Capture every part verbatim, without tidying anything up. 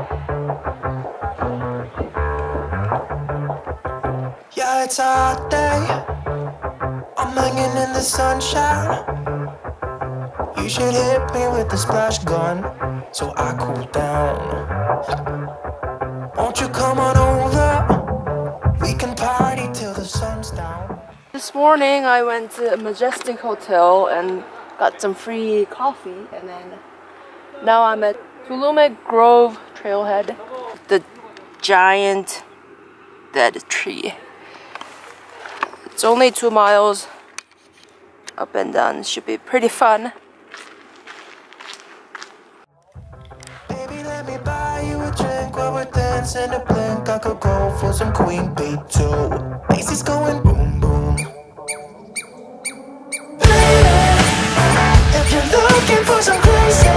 Yeah, it's a hot day. I'm hanging in the sunshine. You should hit me with the splash gun so I cool down. Won't you come on over? We can party till the sun's down. This morning I went to a Majestic Hotel and got some free coffee, and then now I'm at Tuolumne Grove Trailhead. The giant dead tree. It's only two miles up and down. It should be pretty fun. Baby, let me buy you a drink while we're dancing a blink. I could go for some Queen Bee too. Macy's going boom boom. Baby, if you're looking for some crazy,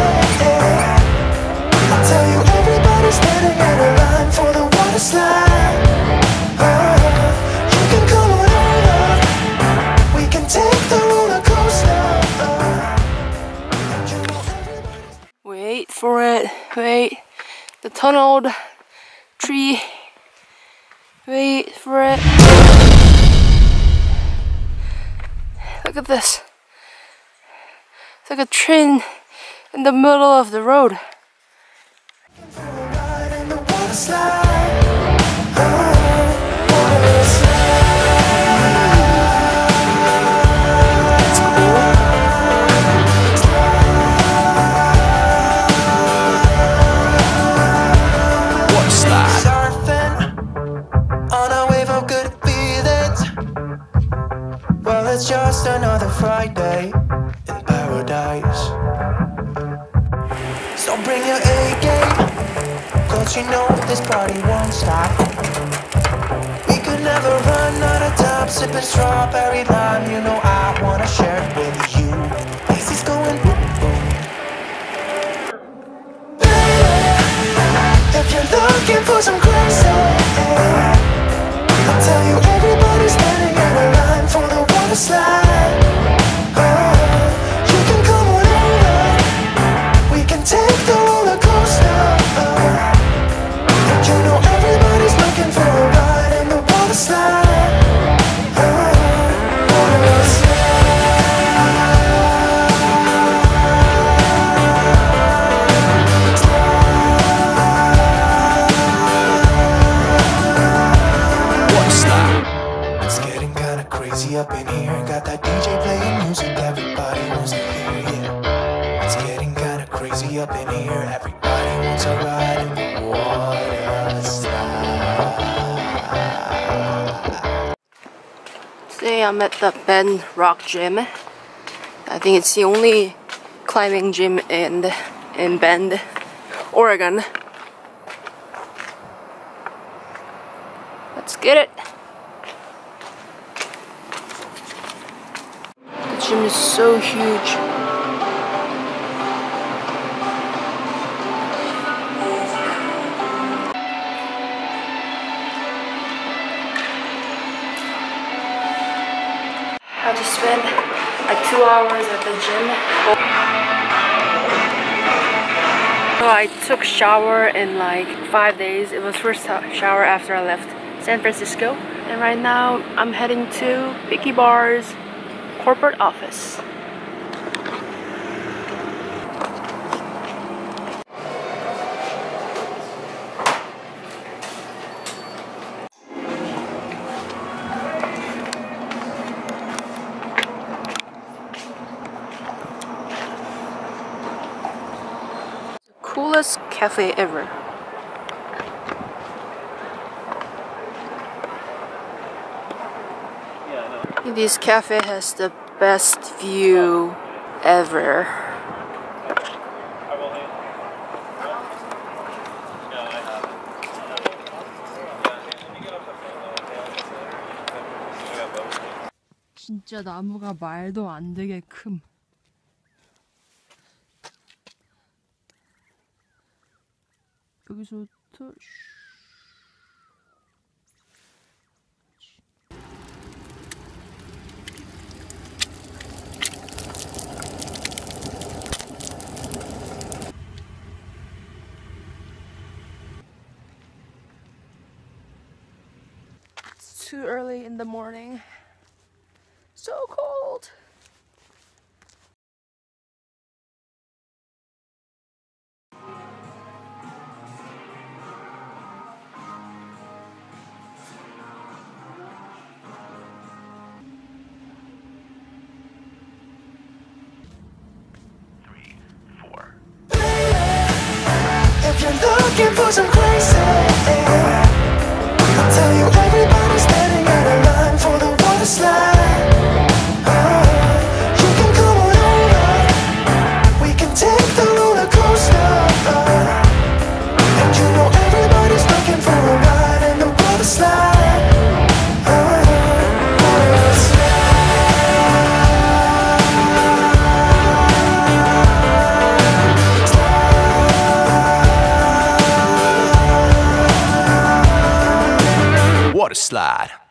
I'll tell you everybody's standing in a line for the water slide. Oh, you can come on over. We can take the roller coaster. And you know everybody's... Wait for it. Wait. The tunneled tree. Wait for it. Look at this. It's like a train in the middle of the road. It's just another Friday in paradise. So bring your A-game, cause you know this party won't stop. We could never run out of time, sipping strawberry lime. You know I wanna share it with you. Macy's going boom boom. Baby, if you're looking for some crazy, I'll tell you everybody's standing in a line for the water slide. Oh, you can come on over. We can take the roller coaster. And you know everybody's looking for a ride in the water slide. Oh, water slide. Water slide. It's getting kinda crazy up in here. Got that D J playing music everybody wants to hear, yeah. It's getting kinda crazy up in here. Everybody wants a ride in the water slide. Today I'm at the Bend Rock Gym. I think it's the only climbing gym in, in Bend, Oregon. Let's get it! The gym is so huge. I just spent like two hours at the gym. So I took shower in like five days. It was first shower after I left San Francisco. And right now I'm heading to Picky Bar's corporate office. Coolest cafe ever. This cafe has the best view ever. 진짜 나무가 말도 안 되게 큼. 여기서부터 too early in the morning. So cold. If you're looking for some crazy, I'll tell you everybody's standing in a line for the water slide. Oh, you can come on over, we can take the roller coaster. And you know everybody's looking for a ride in the water slide. Oh, water slide. Water slide.